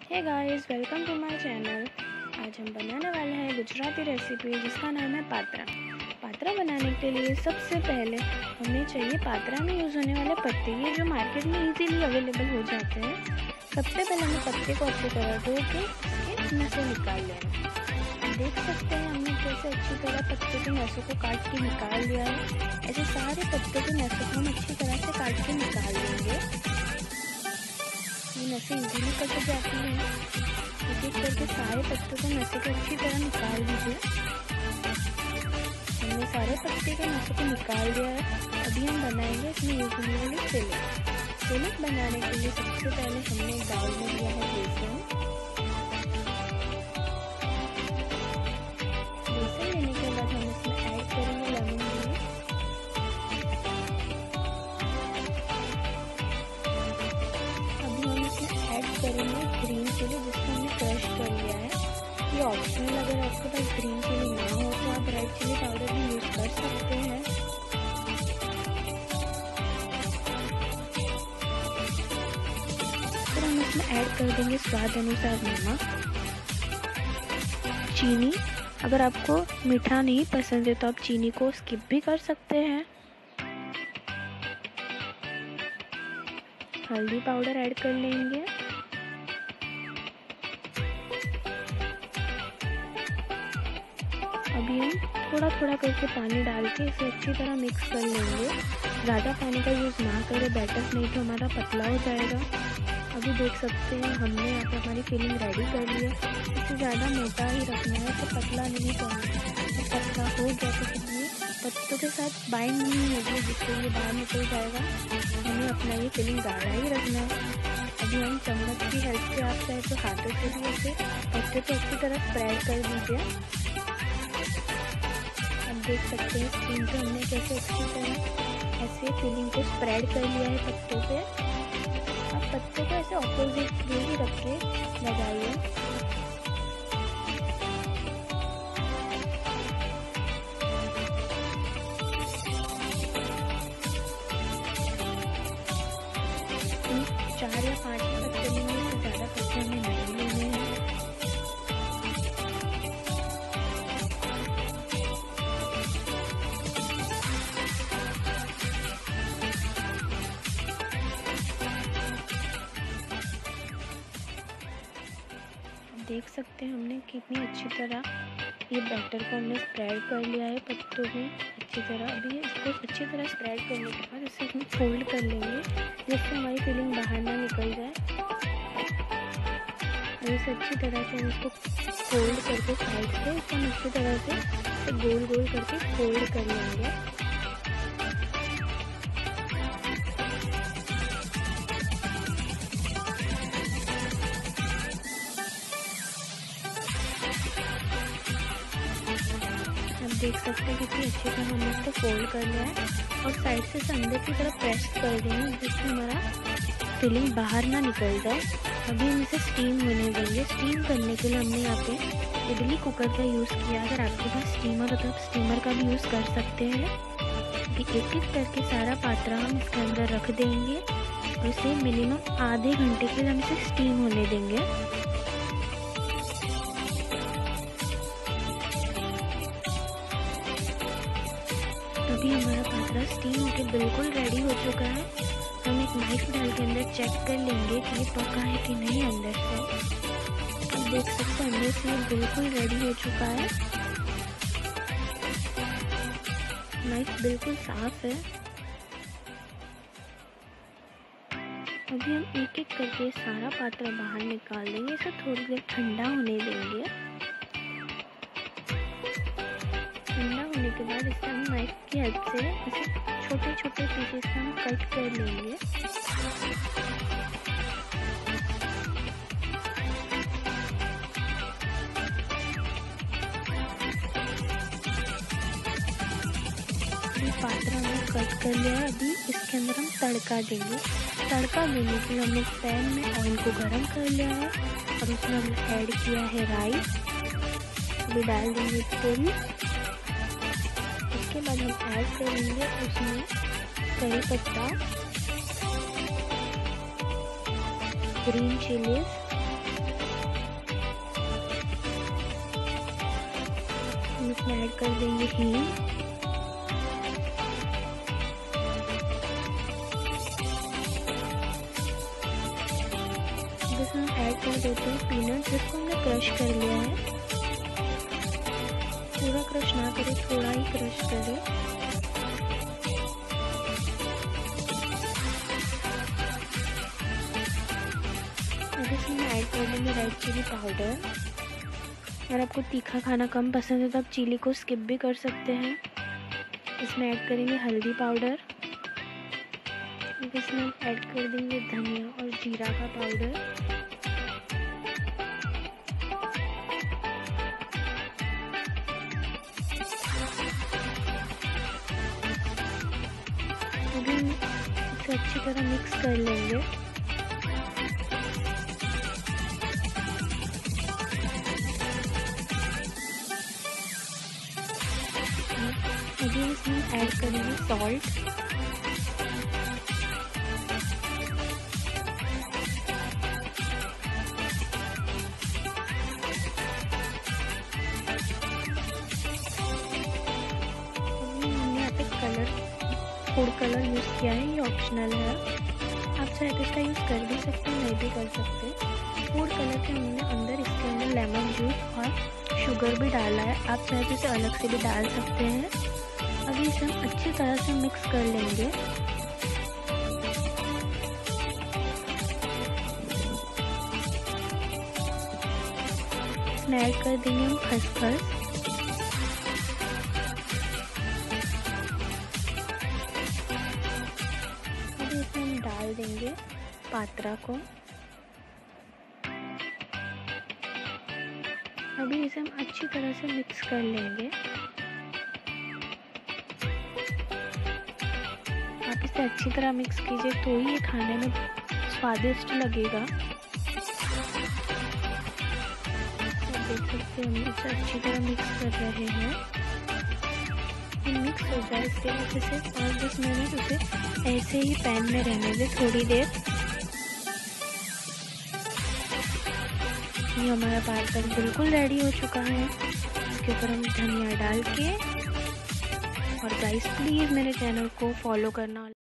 Hey guys, welcome to my channel. आज हम बनाने वाले हैं गुजराती रेसिपी जिसका नाम है पात्रा। पात्रा बनाने के लिए सबसे पहले हमें चाहिए पात्रा में यूज़ होने वाले पत्ते, ये जो मार्केट में इजीली अवेलेबल हो जाते हैं। सबसे पहले हमें पत्ते को अच्छी तरह धो के इसके नसें निकाल लेना। देख सकते हैं हमने कैसे अच्छी तरह पत्ते के नसों को काट के निकाल लिया है। ऐसे सारे पत्ते के नसों को हम अच्छी तरह से काट के निकाल लेंगे। ये नसें इजीली कट जाती हैं। एक एक करके सारे पत्तों को नसें को अच्छी तरह निकाल दीजिए। हमने सारे पत्ते के नसों को निकाल दिया है। अभी हम बनाएंगे इसमें यूज होने वाली फिलिंग। फिलिंग बनाने के लिए सबसे पहले हमने एक बाउल में लिया है बेसन। बेसन लेने के बाद हम इसमें ऐड करेंगे लेमन जूस। अभी हम इसमें ऐड करेंगे ग्रीन चिली जिसको हमने क्रश कर लिया है। ये ऑप्शनल, अगर आपके पास ग्रीन चिली ना हो तो आप रेड चिली पाउडर भी यूज कर सकते हैं। फिर हम इसमें ऐड कर देंगे स्वाद अनुसार नमक। चीनी, अगर आपको मीठा नहीं पसंद है तो आप चीनी को स्किप भी कर सकते हैं। हल्दी पाउडर ऐड कर लेंगे। अभी हम थोड़ा थोड़ा करके पानी डाल के इसे अच्छी तरह मिक्स कर लेंगे। ज़्यादा पानी का यूज़ ना करें बैटर, नहीं तो हमारा पतला हो जाएगा। अभी देख सकते हैं हमने यहाँ पर हमारी फिलिंग रेडी कर ली है। इसे ज़्यादा मोटा ही रखना है, तो पतला नहीं करना है। तो पतला हो गया तो ये पत्तों के साथ बाइंड नहीं होगी, जिससे ये बाहर निकल जाएगा। हमें अपना ये फिलिंग गाढ़ा ही रखना है। अभी हम चम्मच की हेल्प से, आप चाहे तो हाथों से भी ऐसे पत्ते को अच्छी तरह स्प्रेड कर दीजिए। आप देख सकते हैं स्क्रीन पे हमने कैसे अच्छी तरह ऐसे फिलिंग को स्प्रेड कर लिया है पत्तों पे। आप पत्तों को ऐसे ऑपोजिट वे ही रख के लगाइए। इन 4 या 5 पत्ते लेंगे, इससे ज़्यादा पत्ते हमें नहीं लेने हैं। देख सकते हैं हमने कितनी अच्छी तरह ये बैटर को हमने स्प्रेड कर लिया है पत्तों में अच्छी तरह। अभी इसको अच्छी तरह स्प्रेड करने के बाद इसे हम फोल्ड कर लेंगे, जिससे हमारी फिलिंग बाहर ना निकल जाए। और इसे अच्छी तरह से हम इसको फोल्ड करके साइड से इसे हम अच्छी तरह से गोल गोल करके फोल्ड कर लेंगे। आप देख सकते हैं कितनी अच्छी तरह हमने इसको फोल्ड कर लिया है और साइड से इसे अंदर की तरफ प्रेस कर देंगे, जिससे हमारा फिलिंग बाहर ना निकल जाए। अभी हम इसे स्टीम होने देंगे। स्टीम करने के लिए हमने यहाँ पे इडली कुकर का यूज़ किया। अगर आपके पास स्टीमर हो तो आप स्टीमर का भी यूज़ कर सकते हैं। अभी एक एक करके सारा पात्रा हम इसके अंदर रख देंगे और इसे मिनिमम आधे घंटे के लिए हम इसे स्टीम होने देंगे। अभी हमारा पात्रा स्टीम होके बिल्कुल रेडी हो चुका है। हम एक नाइफ डाल के अंदर चेक कर लेंगे कि ये पका है कि नहीं अंदर से। आप देख सकते हैं अंदर से ये बिल्कुल रेडी हो चुका है। नाइफ बिल्कुल साफ है। अभी हम एक एक करके सारा पात्रा बाहर निकाल देंगे। इसे थोड़ी देर ठंडा होने देंगे। ठंडा होने के बाद इसे हम नाइफ की हेल्प से इसे छोटे छोटे पीसेस में हम कट कर लेंगे। ये पात्रा हमने कट कर लिया है। अभी इसके अंदर हम तड़का देंगे। तड़का देने के लिए हमने पैन में ऑयल को गर्म कर लिया है और उसमें हमने ऐड किया है राई। अभी डाल देंगे तिल। उसके बाद हम ऐड करेंगे उसमें करी पत्ता, ग्रीन चिलीज, इसमें ऐड कर देंगे हींग, इसमें ऐड कर देते हैं पीनट जिसको हमने क्रश कर लिया है। पूरा क्रश ना करें, थोड़ा ही क्रश करें। अब इसमें ऐड कर देंगे रेड चिली पाउडर। अगर आपको तीखा खाना कम पसंद है तो आप चिली को स्किप भी कर सकते हैं। इसमें ऐड करेंगे हल्दी पाउडर। इसमें ऐड कर देंगे धनिया और जीरा का पाउडर। अभी इसे अच्छी तरह मिक्स कर लेंगे। अभी इसमें ऐड करेंगे सॉल्ट। फूड कलर यूज़ किया है, ये ऑप्शनल है, आप चाहे तो इसका यूज़ कर भी सकते हैं, नहीं भी कर सकते। फूड कलर के हमने अंदर इसके अंदर लेमन जूस और शुगर भी डाला है, आप चाहे तो इसे अलग से भी डाल सकते हैं। अभी इसे हम अच्छी तरह से मिक्स कर लेंगे। इसमें ऐड कर देंगे हम खसखस। डाल देंगे पात्रा को। अभी इसे हम अच्छी तरह से मिक्स कर लेंगे। आप इसे अच्छी तरह मिक्स कीजिए तो ही ये खाने में स्वादिष्ट लगेगा। आप देख सकते हैं हम इसे अच्छी तरह मिक्स कर रहे हैं। मिक्स हो जाए इसके बाद इसे 5-10 मिनट उसे ऐसे ही पैन में रहने दें थोड़ी देर। ये हमारा पार्सल बिल्कुल रेडी हो चुका है। इसके ऊपर हम धनिया डाल के, और गाइस प्लीज़ मेरे चैनल को फॉलो करना।